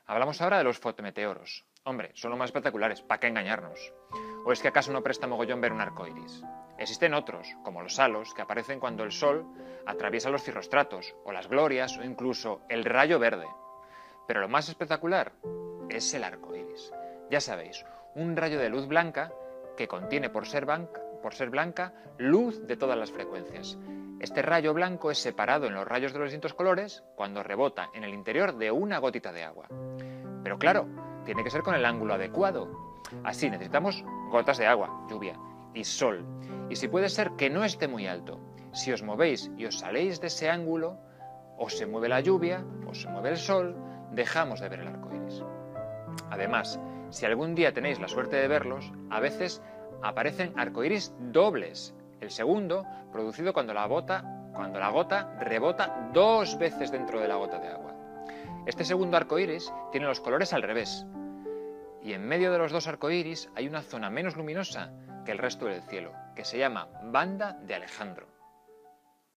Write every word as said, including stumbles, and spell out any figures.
Hablamos ahora de los fotometeoros. Hombre, son los más espectaculares, ¿para qué engañarnos? ¿O es que acaso no presta mogollón ver un arco iris? Existen otros, como los halos, que aparecen cuando el sol atraviesa los cirrostratos, o las glorias, o incluso el rayo verde. Pero lo más espectacular es el arco iris. Ya sabéis, un rayo de luz blanca que contiene, por ser, blanca, por ser blanca, luz de todas las frecuencias. Este rayo blanco es separado en los rayos de los distintos colores cuando rebota en el interior de una gotita de agua. Pero claro, tiene que ser con el ángulo adecuado. Así necesitamos gotas de agua, lluvia y sol. Y si puede ser que no esté muy alto. Si os movéis y os saléis de ese ángulo, o se mueve la lluvia, o se mueve el sol, dejamos de ver el arco iris. Además, si algún día tenéis la suerte de verlos, a veces aparecen arcoíris dobles. El segundo, producido cuando la, bota, cuando la gota rebota dos veces dentro de la gota de agua. Este segundo arcoíris tiene los colores al revés. Y en medio de los dos arcoíris hay una zona menos luminosa que el resto del cielo, que se llama banda de Alejandro.